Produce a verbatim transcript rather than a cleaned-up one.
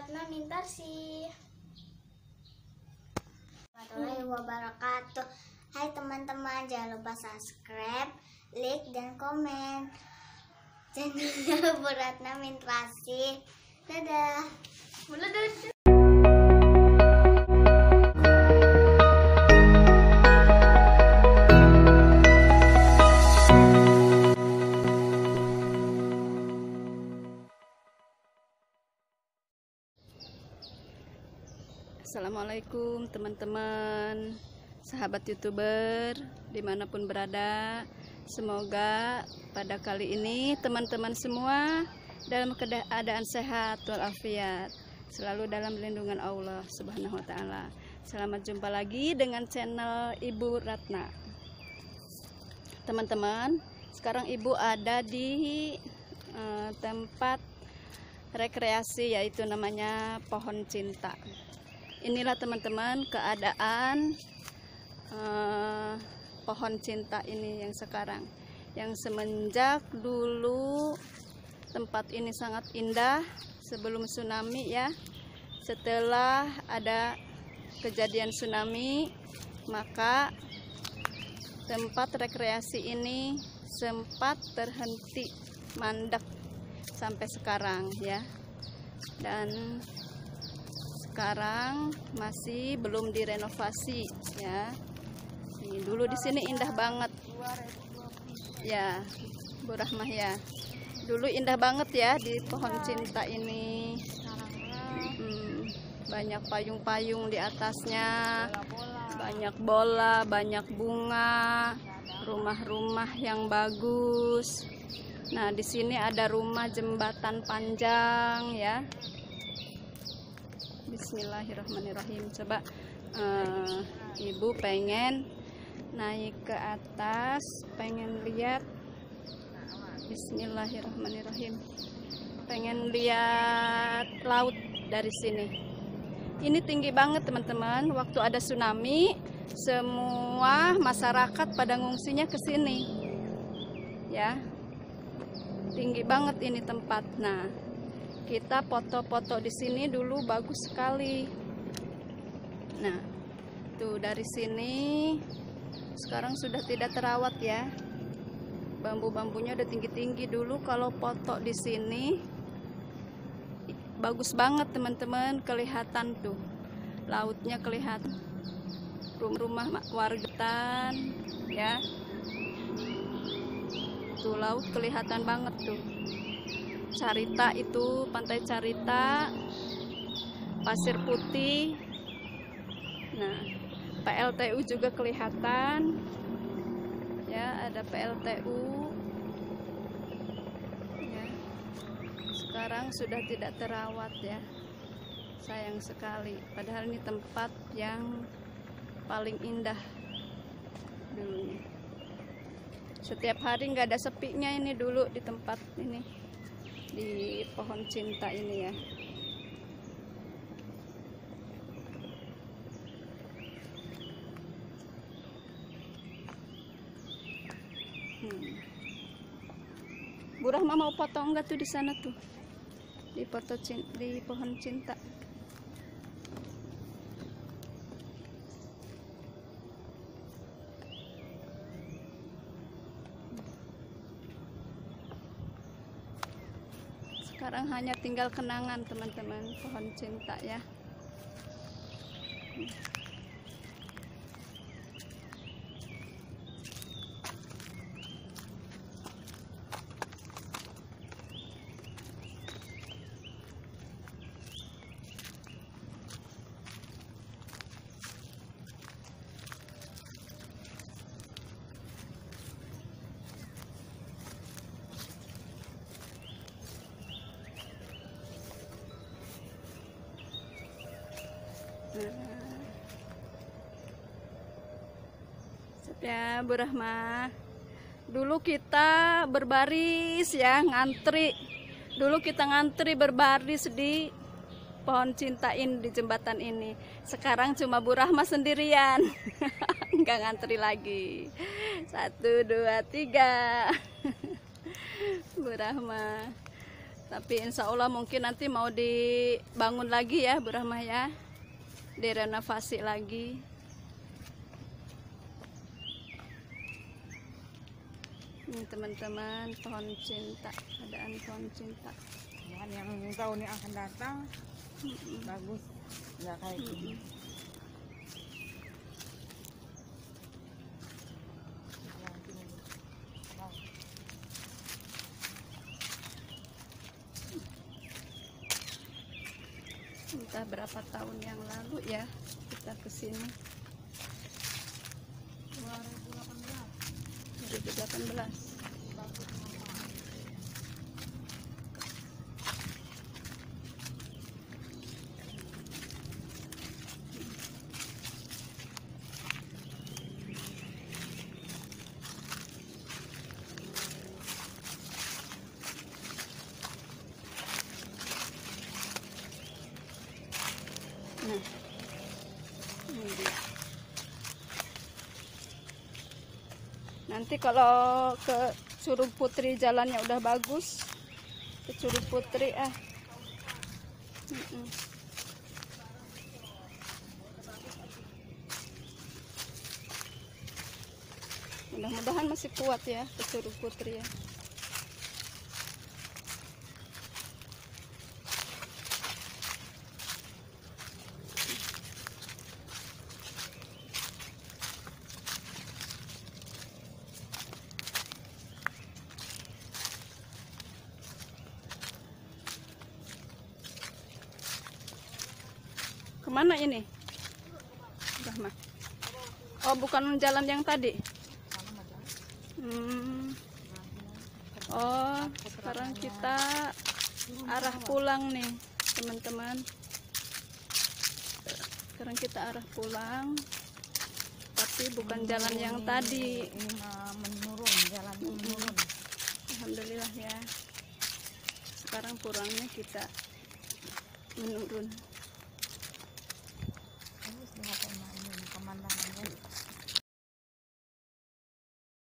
Ratna Mintarsi. Warahmatullahi wabarakatuh. Hai teman-teman, jangan lupa subscribe, like, dan komen channel Bu Ratna Mintarsi. Dadah. Dadah. Assalamualaikum teman-teman, sahabat youtuber dimanapun berada. Semoga pada kali ini teman-teman semua dalam keadaan sehat walafiat, selalu dalam lindungan Allah Subhanahu wa Ta'ala. Selamat jumpa lagi dengan channel Ibu Ratna. Teman-teman, sekarang Ibu ada di uh, tempat rekreasi, yaitu namanya Pohon Cinta. Inilah teman-teman keadaan uh, Pohon Cinta ini yang sekarang. Yang semenjak dulu tempat ini sangat indah sebelum tsunami ya. Setelah ada kejadian tsunami, maka tempat rekreasi ini sempat terhenti mandek sampai sekarang ya. Dan sekarang masih belum direnovasi ya. Ini dulu di sini indah banget ya, Bu Rahmah ya. Dulu indah banget ya di Pohon Cinta ini. Hmm, banyak payung-payung di atasnya, banyak bola, banyak bunga, rumah-rumah yang bagus. Nah, di sini ada rumah jembatan panjang ya. Bismillahirrahmanirrahim. Coba uh, Ibu pengen naik ke atas, pengen lihat. Bismillahirrahmanirrahim. Pengen lihat laut dari sini. Ini tinggi banget teman-teman. Waktu ada tsunami, semua masyarakat pada ngungsinya ke sini. Ya. Tinggi banget ini tempat. Nah, kita foto-foto di sini dulu bagus sekali. Nah, tuh dari sini sekarang sudah tidak terawat ya. Bambu-bambunya udah tinggi-tinggi. Dulu kalau foto di sini bagus banget teman-teman, kelihatan tuh. Lautnya kelihatan. Rumah-rumah warga ya. Tuh laut kelihatan banget tuh. Carita itu, pantai Carita, Pasir Putih. Nah, P L T U juga kelihatan. Ya, ada P L T U. Ya. Sekarang sudah tidak terawat ya. Sayang sekali. Padahal ini tempat yang paling indah dulunya. Setiap hari nggak ada sepinya ini dulu di tempat ini, di Pohon Cinta ini ya. Hmm. Bu Rahmah mau foto enggak tuh di sana tuh, di foto di Pohon Cinta. Sekarang hanya tinggal kenangan teman-teman, Pohon Cinta ya. Ya, Bu Rahmah. Dulu kita berbaris ya, ngantri. Dulu kita ngantri berbaris di Pohon Cinta ini, di jembatan ini. Sekarang cuma Bu Rahmah sendirian. Nggak ngantri lagi. Satu, dua, tiga. Bu Rahmah. Tapi insya Allah mungkin nanti mau dibangun lagi ya Bu Rahmah ya, direnovasi lagi. Ini teman-teman pohon cinta, keadaan pohon cinta. Bahan yang tahun yang akan datang Mm-mm. bagus, nggak kayak gini. Entah berapa tahun yang lalu ya kita kesini. dua ribu delapan belas. Nah, ini dia. Nanti kalau ke Curug Putri jalannya udah bagus, ke Curug Putri ah. Mm-mm. Mudah-mudahan masih kuat ya ke Curug Putri ya. Kemana ini? Rahmah. Oh, bukan jalan yang tadi. Hmm. Oh, sekarang kita arah pulang nih, teman-teman. Sekarang kita arah pulang, tapi bukan jalan yang tadi. Ini mah menurun, jalan menurun. Alhamdulillah ya. Sekarang pulangnya kita menurun. Ini sudah apa, Mak?